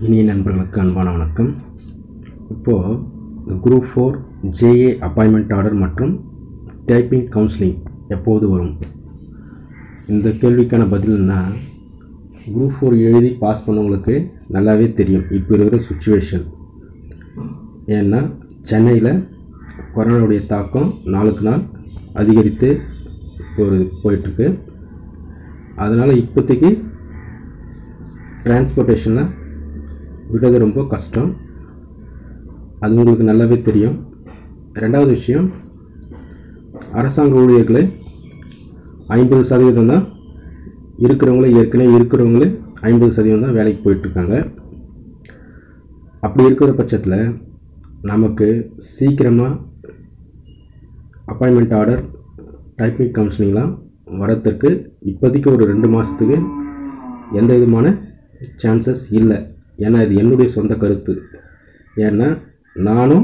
இனிய நண்பர்களுக்கு அன்பான வணக்கம். இப்போது குரூப் 4 ஜேஏ அப்பாயின்மெண்ட் ஆர்டர் மற்றும் டைப்பிங் கவுன்சிலிங் எப்போது வரும்? இந்த கேள்விக்கான பதில்னா, குரூப் 4 எழுதி பாஸ் பண்ணவங்களுக்கு நல்லாவே தெரியும் இப்போ இருக்கிற சுச்சுவேஷன். ஏன்னா சென்னையில் கொரோனாவுடைய தாக்கம் நாளுக்கு நாள் அதிகரித்து போயிட்டுருக்கு. அதனால் இப்போதைக்கு டிரான்ஸ்போர்ட்டேஷனில் விடுறது ரொம்ப கஷ்டம். அது உங்களுக்கு நல்லாவே தெரியும். ரெண்டாவது விஷயம், அரசாங்க ஊழியர்களே 50% தான் இருக்கிறவங்களே, ஏற்கனவே இருக்கிறவங்களே 50% தான் வேலைக்கு போயிட்டுருக்காங்க. அப்படி இருக்கிற பட்சத்தில் நமக்கு சீக்கிரமாக அப்பாயின்மெண்ட் ஆர்டர், டைப்பிங் கவுன்சிலிங்லாம் வரத்துக்கு இப்போதைக்கு ஒரு 2 மாதத்துக்கு எந்த விதமான சான்சஸ் இல்லை. ஏன்னா இது என்னுடைய சொந்த கருத்து. ஏன்னா நானும்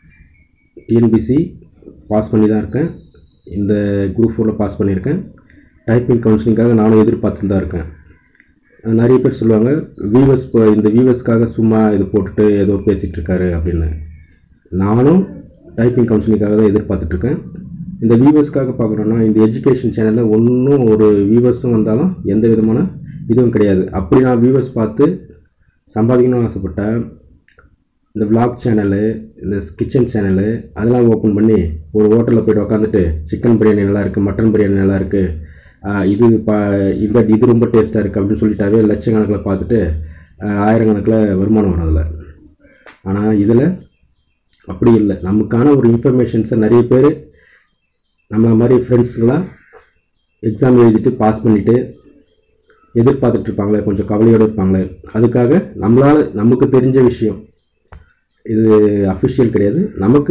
டிஎன்பிசி பாஸ் பண்ணி தான் இருக்கேன். இந்த குரூப் 4 பாஸ் பண்ணியிருக்கேன். டைப்பிங் கவுன்சிலிங்காக நானும் எதிர்பார்த்துட்டு தான் இருக்கேன். நிறைய பேர் சொல்லுவாங்க, இந்த வியூவர்ஸ்க்காக சும்மா இது போட்டுட்டு ஏதோ பேசிகிட்டு இருக்காரு அப்படின்னு. நானும் டைப்பிங் கவுன்சிலிங்காக தான் எதிர்பார்த்துட்ருக்கேன். இந்த வியூவர்ஸ்க்காக பார்க்குறோன்னா, இந்த எஜுகேஷன் சேனலில் ஒன்றும் ஒரு வியூவர்ஸும் வந்தாலும் எந்த விதமான இதுவும் கிடையாது. அப்படி நான் வியூவர்ஸ் பார்த்து சம்பாதிக்கணும்னு ஆசைப்பட்டேன், இந்த விளாக் சேனலு, இந்த கிச்சன் சேனலு அதெல்லாம் ஓப்பன் பண்ணி ஒரு ஹோட்டலில் போய்ட்டு உக்காந்துட்டு சிக்கன் பிரியாணி நல்லா இருக்குது, மட்டன் பிரியாணி நல்லா இருக்குது, இது ரொம்ப டேஸ்ட்டாக இருக்குது அப்படின்னு சொல்லிட்டாவே லட்சக்கணக்கில் பார்த்துட்டு ஆயிரக்கணக்கில் வருமானம் வரும் அதில். ஆனால் இதில் அப்படி இல்லை. நமக்கான ஒரு இன்ஃபர்மேஷன்ஸை நிறைய பேர் நம்மள மாதிரி ஃப்ரெண்ட்ஸுங்களாம் எக்ஸாம் எழுதிட்டு பாஸ் பண்ணிவிட்டு எதிர்பார்த்துட்ருப்பாங்களே, கொஞ்சம் கவலையோடு இருப்பாங்களே. அதுக்காக நமக்கு தெரிஞ்ச விஷயம், இது அஃபிஷியல் கிடையாது, நமக்கு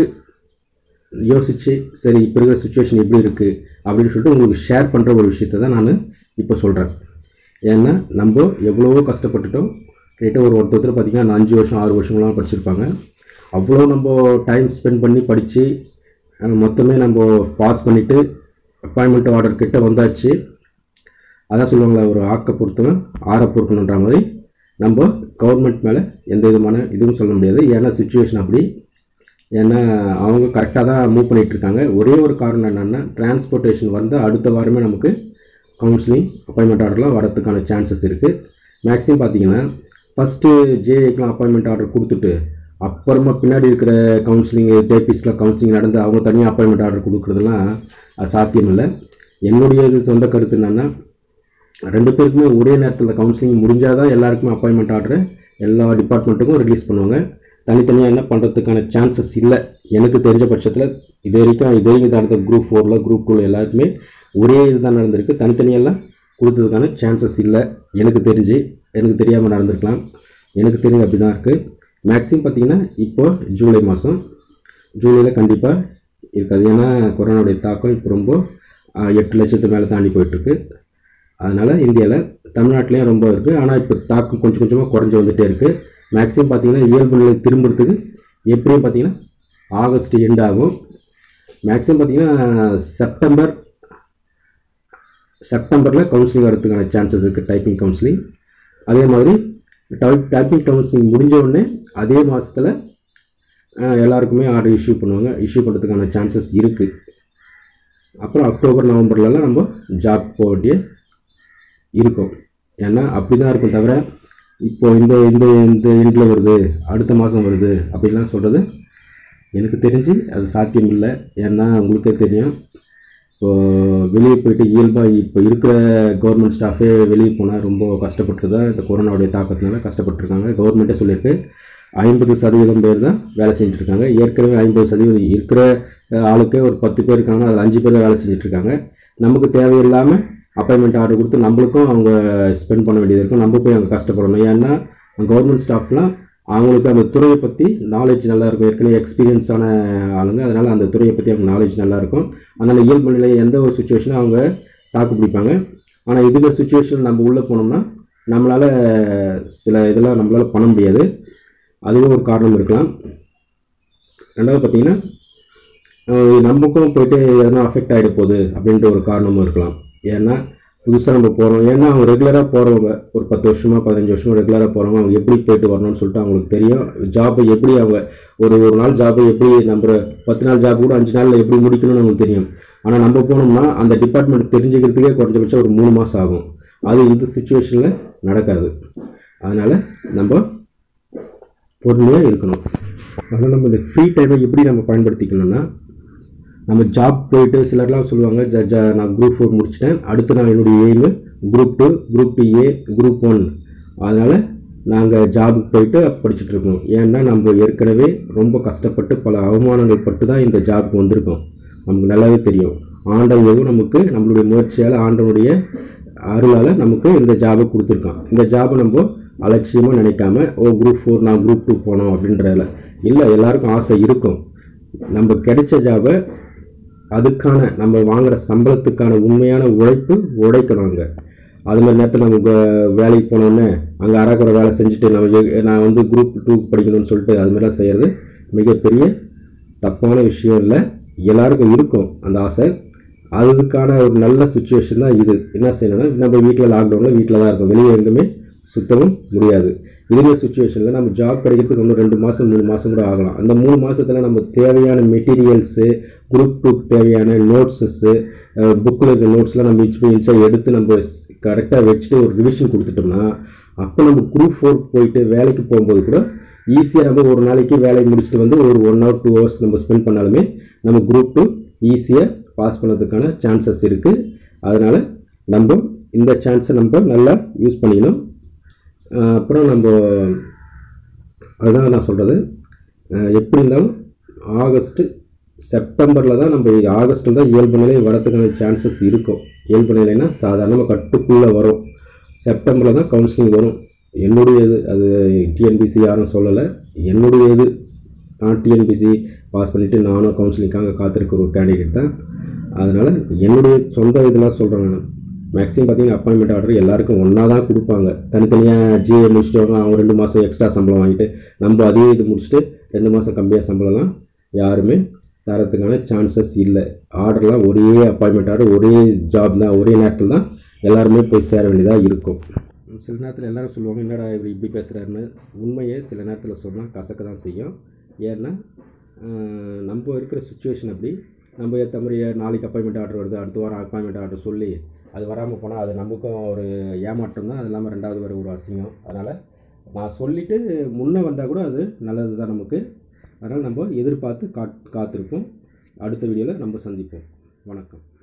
யோசித்து சரி இப்போ இருக்கிற சுச்சுவேஷன் எப்படி இருக்குது அப்படின்னு சொல்லிட்டு உங்களுக்கு ஷேர் பண்ணுற ஒரு விஷயத்தை தான் நான் இப்போ சொல்கிறேன். ஏன்னா நம்ம எவ்வளவோ கஷ்டப்பட்டுட்டோம். கிட்ட ஒருத்தர் பார்த்திங்கன்னா 5 வருஷம் 6 வருஷங்களாம் படிச்சிருப்பாங்க. அவ்வளோ நம்ம டைம் ஸ்பெண்ட் பண்ணி படித்து மொத்தமே நம்ம பாஸ் பண்ணிவிட்டு அப்பாயின்மெண்ட் ஆர்டர் கிட்ட வந்தாச்சு. அதான் சொல்லுவாங்களா, ஒரு ஆக்க பொறுத்தவன் ஆற பொறுக்கணுன்ற மாதிரி நம்ம கவர்மெண்ட் மேலே எந்த விதமான இதுவும் சொல்ல முடியாது. ஏன்னா சுச்சுவேஷன் அப்படி. ஏன்னா அவங்க கரெக்டாக தான் மூவ் பண்ணிகிட்ருக்காங்க. ஒரே ஒரு காரணம் என்னென்னா, டிரான்ஸ்போர்ட்டேஷன் வந்து அடுத்த வாரமே நமக்கு கவுன்சிலிங் அப்பாயின்மெண்ட் ஆர்டர்லாம் வரதுக்கான சான்சஸ் இருக்குது. மேக்ஸிமம் பார்த்திங்கன்னா ஃபஸ்ட்டு ஜேஏக்கெலாம் அப்பாயின்மெண்ட் ஆர்டர் கொடுத்துட்டு அப்புறமா பின்னாடி இருக்கிற கவுன்சிலிங் டேபிஸ்லாம் கவுன்சிலிங் நடந்து அவங்க தனியாக அப்பாயின்மெண்ட் ஆர்டர் கொடுக்குறதுலாம் சாத்தியம் இல்லை. என்னுடைய சொந்த கருத்து என்னென்னா, 2 பேருக்குமே ஒரே நேரத்தில் கவுன்சிலிங் முடிஞ்சால் தான் எல்லாருக்குமே அப்பாயின்மெண்ட் ஆர்டர் எல்லா டிபார்ட்மெண்ட்டுக்கும் ரிலீஸ் பண்ணுவாங்க. தனித்தனியாக என்ன பண்ணுறதுக்கான சான்சஸ் இல்லை. எனக்கு தெரிஞ்ச பட்சத்தில் இது வரைக்கும் நடந்த குரூப் 4ல் குரூப் 2ல் எல்லாருக்குமே ஒரே இது தான் நடந்திருக்கு. தனித்தனியெல்லாம் கொடுத்ததுக்கான சான்சஸ் இல்லை. எனக்கு தெரியாமல் நடந்திருக்கலாம். எனக்கு தெரிஞ்சு அப்படி தான் இருக்குது. மேக்ஸிமம் பார்த்திங்கன்னா இப்போது ஜூலை மாதம், ஜூலையில் கண்டிப்பாக இருக்காது. ஏன்னா கொரோனாவுடைய தாக்கம் இப்போ ரொம்ப 8 லட்சத்து மேலே தாண்டி போயிட்டுருக்கு. அதனால் இந்தியாவில், தமிழ்நாட்டிலையும் ரொம்ப இருக்குது. ஆனால் இப்போ தாக்கம் கொஞ்சம் கொஞ்சமாக குறைஞ்சி வந்துகிட்டே இருக்குது. மேக்ஸிமம் பார்த்திங்கன்னா இயல்பு நிலை திரும்புறதுக்கு எப்படியும் பார்த்திங்கன்னா ஆகஸ்ட் எண்ட் ஆகும். மேக்ஸிமம் பார்த்திங்கன்னா செப்டம்பரில் கவுன்சிலிங் வரதுக்கான சான்சஸ் இருக்குது, டைப்பிங் கவுன்சிலிங். அதே மாதிரி டைப்பிங் கவுன்சிலிங் முடிஞ்ச உடனே அதே மாதத்தில் எல்லாருக்குமே ஆர்டர் இஷ்யூ பண்ணுறதுக்கான சான்சஸ் இருக்குது. அப்புறம் அக்டோபர் நவம்பர்லலாம் நம்ம ஜாப் போக வேண்டிய இருக்கும். ஏன்னா அப்படி தான் இருக்கும். தவிர இப்போ இந்த எண்டில் வருது, அடுத்த மாதம் வருது அப்படின்லாம் சொல்கிறது எனக்கு தெரிஞ்சு அது சாத்தியம் இல்லை. ஏன்னா உங்களுக்கே தெரியும், இப்போது வெளியே போய்ட்டு இயல்பாக இப்போ இருக்கிற கவர்மெண்ட் ஸ்டாஃபே வெளியே போனால் ரொம்ப கஷ்டப்பட்டுருதா. இந்த கொரோனாவுடைய தாக்கத்தினால கஷ்டப்பட்டுருக்காங்க. கவர்மெண்ட்டே சொல்லியிருக்கு 50% பேர் தான் வேலை செஞ்சுட்ருக்காங்க. ஏற்கனவே 50% இருக்கிற ஆளுக்கே ஒரு 10 பேர் இருக்காங்கன்னா அதில் 5 பேர் தான் வேலை செஞ்சுட்ருக்காங்க. நமக்கு தேவையில்லாமல் அப்பாயின்மெண்ட் ஆர்டர் கொடுத்து நம்மளுக்கும் அவங்க ஸ்பெண்ட் பண்ண வேண்டியது இருக்கும். நம்ம போய் அங்கே கஷ்டப்படணும். ஏன்னா கவர்மெண்ட் ஸ்டாஃப்லாம் அவங்களுக்கு அந்த துறையை பற்றி நாலேஜ் நல்லாயிருக்கும், ஏற்கனவே எக்ஸ்பீரியன்ஸான ஆளுங்க. அதனால் அந்த துறையை பற்றி அவங்க நாலேஜ் நல்லாயிருக்கும். அதனால் இயல்பு நிலை எந்த ஒரு சுச்சுவேஷனும் அவங்க தாக்கு பிடிப்பாங்க. ஆனால் இதுவே சுச்சுவேஷன் நம்ம உள்ளே போனோம்னா நம்மளால் சில இதெல்லாம் நம்மளால் பண்ண முடியாது. அதுவும் ஒரு காரணம் இருக்கலாம். ரெண்டாவது பார்த்திங்கன்னா, நமக்கும் போய்ட்டு எதனா அஃபெக்ட் ஆகிட போகுது அப்படின்ற ஒரு காரணமும் இருக்கலாம். ஏன்னா புதுசாக நம்ம போகிறோம். ஏன்னா அவங்க ரெகுலராக போகிறவங்க ஒரு 10 வருஷமாக 15 வருஷமாக ரெகுலராக போகிறவங்க அவங்க எப்படி போயிட்டு வரணும்னு சொல்லிட்டு அவங்களுக்கு தெரியும். ஜாப்பை எப்படி அவங்க ஒரு நாள் ஜாப்பை எப்படி நம்ம 10 நாள் ஜாப் கூட 5 நாளில் எப்படி முடிக்கணும்னு அவங்களுக்கு தெரியும். ஆனால் நம்ம போனோம்னா அந்த டிபார்ட்மெண்ட் தெரிஞ்சுக்கிறதுக்கே குறைஞ்சபட்சம் ஒரு 3 மாதம் ஆகும். அது இந்த சுச்சுவேஷனில் நடக்காது. அதனால் நம்ம பொறுமையாக இருக்கணும். அதனால் நம்ம இந்த ஃப்ரீ டைமை எப்படி நம்ம பயன்படுத்திக்கணும்னா, நம்ம ஜாப் போயிட்டு சிலர்லாம் சொல்லுவாங்க நான் குரூப் 4 முடிச்சிட்டேன், அடுத்து நான் என்னுடைய aim group 2, group 2A, group 1. அதனால் நாங்கள் ஜாபுக்கு போயிட்டு படிச்சுட்ருக்கோம். ஏன்னா நம்ம ஏற்கனவே ரொம்ப கஷ்டப்பட்டு பல அவமானங்கள் பட்டு தான் இந்த ஜாபுக்கு வந்திருக்கோம். நமக்கு நல்லாவே தெரியும். ஆண்டவனும் நமக்கு நம்மளுடைய முயற்சியால் ஆண்டவனுடைய அருளால் நமக்கு இந்த ஜாபை கொடுத்துருக்கான். இந்த ஜாபை நம்ம அலட்சியமாக நினைக்காம குரூப் 4 நான் குரூப் 2 போனோம் அப்படின்றதில்ல. இல்லை, எல்லாருக்கும் ஆசை இருக்கும். நம்ம கிடைச்ச ஜாபை அதுக்கான நம்ம வாங்குகிற சம்பளத்துக்கான உண்மையான உழைக்கணும். அங்கே அது மாதிரி நேரத்தில் நம்ம வேலைக்கு போனோன்னே அங்கே அறக்குறை வேலை செஞ்சுட்டு நான் வந்து குரூப் 2 படிக்கணும்னு சொல்லிட்டு அது மாதிரிலாம் செய்கிறது மிகப்பெரிய தப்பான விஷயம் இல்லை. எல்லாருக்கும் இருக்கும் அந்த ஆசை. அதுக்கான ஒரு நல்ல சுச்சுவேஷன் தான் இது. என்ன செய்யணும்னா, நம்ம வீட்டில் லாக்டவுனில் வீட்டில் தான் இருக்கோம், வெளியே எங்குமே சுத்தவும் முடியாது. இதே சுச்சுவேஷனில் நம்ம ஜாப் கிடைக்கிறதுக்கு இன்னும் 2 மாதம் 3 மாதம் கூட ஆகலாம். அந்த 3 மாதத்தில் நம்ம தேவையான மெட்டீரியல்ஸு, குரூப் 2க்கு தேவையான நோட்ஸஸ்ஸு, புக்கில் இருக்கிற நோட்ஸ்லாம் நம்ம இன்ச்சாக எடுத்து நம்ம கரெக்டாக வச்சுட்டு ஒரு ரிவிஷன் கொடுத்துட்டோம்னா, அப்போ நம்ம குரூப் 4 போயிட்டு வேலைக்கு போகும்போது கூட ஈஸியாக நம்ம ஒரு நாளைக்கு வேலையை முடிச்சுட்டு வந்து ஒரு 1 hour 2 hours நம்ம ஸ்பெண்ட் பண்ணாலுமே நம்ம குரூப் 2 ஈஸியாக பாஸ் பண்ணுறதுக்கான சான்சஸ் இருக்குது. அதனால் நம்ம இந்த சான்ஸை நம்ம நல்லா யூஸ் பண்ணிக்கணும். அப்புறம் நம்ம அதுதான் நான் சொல்கிறது, எப்படி இருந்தாலும் செப்டம்பரில் தான் நம்ம ஆகஸ்ட்டில் தான் இயல்பு நிலை வரதுக்கான சான்சஸ் இருக்கும். இயல்பு நிலைன்னா சாதாரணமாக கட்டுக்குள்ளே வரும். செப்டம்பரில் தான் கவுன்சிலிங் வரும். என்னுடைய இது அது டிஎன்பிசி யாரும் சொல்லலை, என்னுடைய இது. நான் டிஎன்பிசி பாஸ் பண்ணிவிட்டு நானும் கவுன்சிலிங்காக காத்திருக்கிற ஒரு கேண்டிடேட் தான். அதனால் என்னுடைய சொந்த இதெல்லாம் சொல்கிறேன். நான் மேக்ஸிமம் பார்த்திங்கன்னா அப்பாயின்மெண்ட் ஆர்டர் எல்லாருக்கும் ஒன்றா தான் கொடுப்பாங்க. தனித்தனியாக ஜிஏ முடிச்சிட்டவங்க அவங்க 2 மாதம் எக்ஸ்ட்ரா சம்பளம் வாங்கிட்டு நம்ம அதே இது முடிச்சுட்டு 2 மாதம் கம்மியாக சம்பளம்லாம் யாருமே தரத்துக்கான சான்சஸ் இல்லை. ஆர்டர்லாம் ஒரே அப்பாயின்மெண்ட் ஆர்டர், ஒரே ஜாப் தான், ஒரே நேரத்தில் தான் எல்லாருமே போய் சேர வேண்டியதாக இருக்கும். சில நேரத்தில் எல்லோரும் சொல்லுவாங்க, என்னடா இவர் இப்படி பேசுகிறாருன்னு. உண்மையே சில நேரத்தில் சொன்னால் கசக்க தான் செய்யும். ஏன்னா நம்ம இருக்கிற சுச்சுவேஷன் அப்படி. நம்ம ஏற்ற மாதிரி நாளைக்கு அப்பாயின்மெண்ட் ஆர்டர் வருது, அடுத்த வாரம் அப்பாயின்மெண்ட் ஆர்டர் சொல்லி அது வராமல் போனால் அது நமக்கும் ஒரு ஏமாற்றம் தான். அது இல்லாமல் 2வது வர ஒரு அசிங்கம். அதனால் நான் சொல்லிவிட்டு முன்னே வந்தால் கூட அது நல்லது தான் நமக்கு. அதனால் நம்ம எதிர்பார்த்து காத்திருப்போம். அடுத்த வீடியோவில் நம்ம சந்திப்போம். வணக்கம்.